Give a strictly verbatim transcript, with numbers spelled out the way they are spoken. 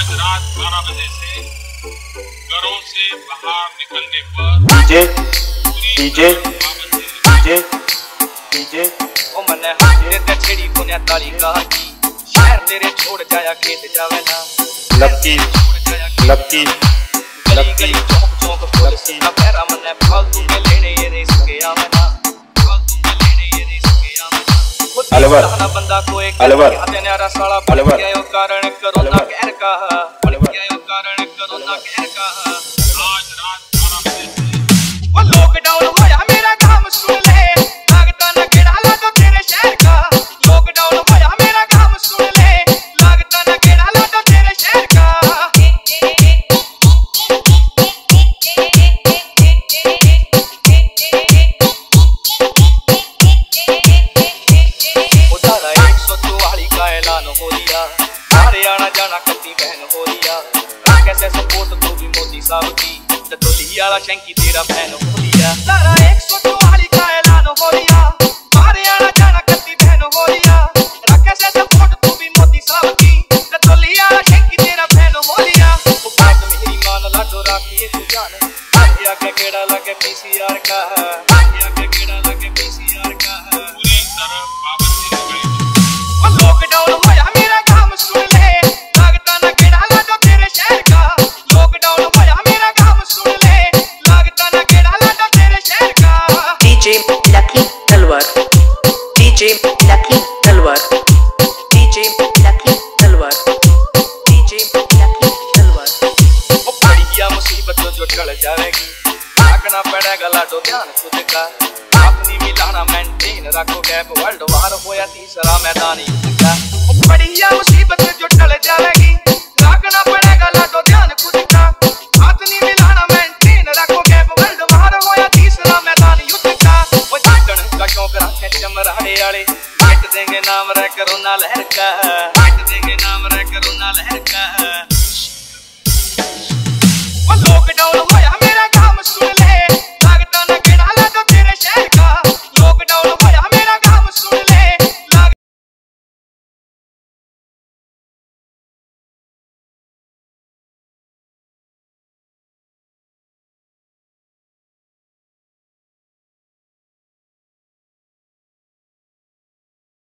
आज रात बारह बजे से घरों से बाहर निकलने पर डीजे डीजे डीजे डीजे ओ मने हाथे ते छेड़ी कोन्या ताली कहानी शहर तेरे छोड़ जाया खेत जावे ना लक्की लक्की लक्की चौक चौक पुलिस का पैरा मने फालतू के लेने ये नहीं सके आवे ना फालतू के लेने ये नहीं सके आवे ना अलवर बंदा को एक अलवर हाथे न्यारा साला बन गया यो कारण कोरोना कहर का बन गया यो कारण कोरोना कहर का आज रात बारह बजे से वो लॉकडाउन होया मेरा काम सुन ले लगता न केड़ा ला तो तेरे शहर का लॉकडाउन होया मेरा काम सुन ले लगता न केड़ा ला तो तेरे शहर का उधारा एक सौ चौवालीस का ऐलान हो दिया हरियाणा जाना कत्ती बहन हो दिया कैसे सपोर्ट तो भी मोदी साहब की तो लियाला शंकी तेरा बहन हो दिया तारा एक सौ चौवालीस का ऐलान हो दिया हरियाणा जाना कत्ती बहन हो दिया कैसे सपोर्ट तो भी मोदी साहब की तो लियाला शंकी तेरा बहन हो दिया वो बात मेरी मान ला तो राखी तू जान आगे आगे केड़ा लगे पीसीआर का आगे आगे केड़ा लगे पीसीआर का पूरी तरह पाबंदी लगाई वो लॉकडाउन होया मेरा काम सुन ले लगता न केड़ा ला तो तेरे शहर का लॉकडाउन होया मेरा काम सुन ले लगता न केड़ा ला तो तेरे शहर का DJ Lucky Talwar DJ Lucky Talwar DJ Lucky Talwar DJ Lucky Talwar वो बढ़िया मुसीबत जो टल जाएगी रखना पड़ेगा लाडो ध्यान खुद का अपनी मिलाना मेंटेन रखो गैप वर्ल्ड वार होया तीसरा मैदान युद्ध का वो बढ़िया मुसीबत जो टल जाएगी रखना पड़ेगा लाडो ध्यान खुद का अपनी मिलाना मेंटेन रखो गैप वर्ल्ड वार होया तीसरा मैदान युद्ध का वो जीतन का शौक रखे चमराड़े वाले हट देंगे नाम रे कोरोना लहर का हट देंगे नाम रे कोरोना लहर